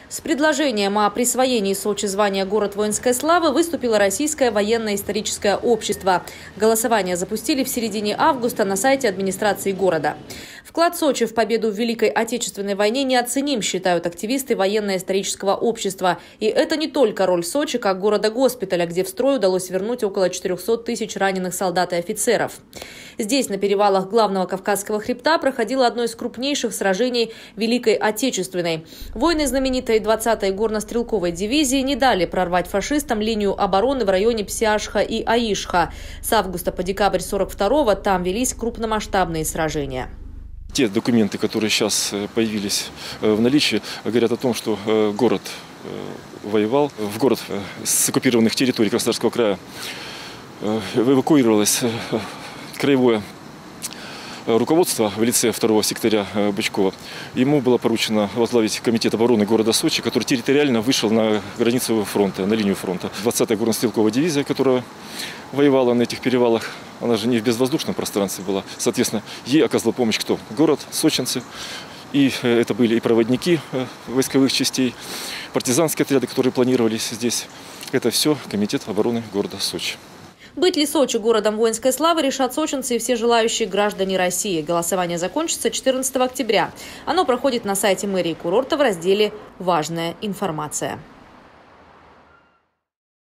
С предложением о присвоении Сочи звания «Город воинской славы» выступило Российское военно-историческое общество. Голосование запустили в середине августа на сайте администрации города. Вклад Сочи в победу в Великой Отечественной войне неоценим, считают активисты военно-исторического общества. И это не только роль Сочи как города-госпиталя, где в строй удалось вернуть около 400 тысяч раненых солдат и офицеров. Здесь, на перевалах главного Кавказского хребта, проходило одно из крупнейших сражений Великой Отечественной. Воины знаменитой 20-й горно-стрелковой дивизии не дали прорвать фашистам линию обороны в районе Псяшха и Аишха. С августа по декабрь 1942-го там велись крупномасштабные сражения. Те документы, которые сейчас появились в наличии, говорят о том, что город воевал. В город с оккупированных территорий Краснодарского края эвакуировалось краевое руководство в лице 2-го секретаря Бычкова. Ему было поручено возглавить комитет обороны города Сочи, который территориально вышел на границу фронта, на линию фронта. 20-я горно-стрелковая дивизия, которая воевала на этих перевалах, она же не в безвоздушном пространстве была. Соответственно, ей оказывал помощь кто? Город, сочинцы. И это были и проводники войсковых частей, партизанские отряды, которые планировались здесь. Это все комитет обороны города Сочи. Быть ли Сочи городом воинской славы, решат сочинцы и все желающие граждане России. Голосование закончится 14 октября. Оно проходит на сайте мэрии курорта в разделе «Важная информация».